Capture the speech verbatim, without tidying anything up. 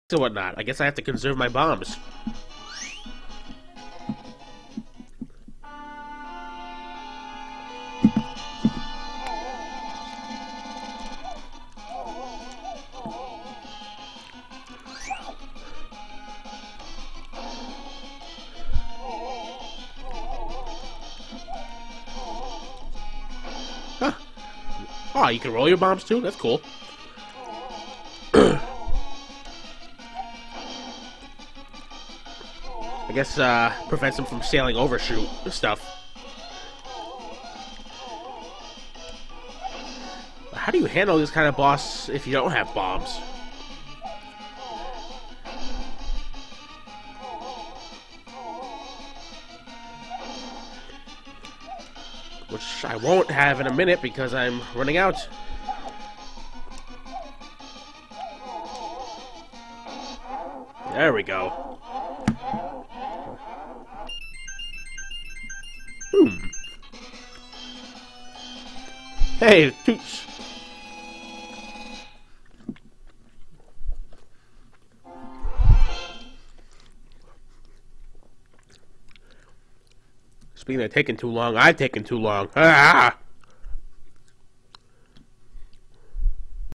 and whatnot. I guess I have to conserve my bombs. Huh. Oh, you can roll your bombs too? That's cool. I guess, uh, prevents them from sailing over shoot stuff. How do you handle this kind of boss if you don't have bombs? Which I won't have in a minute because I'm running out. There we go. Hmm. Hey, Toots. Speaking of taking too long, I've taken too long. Ah!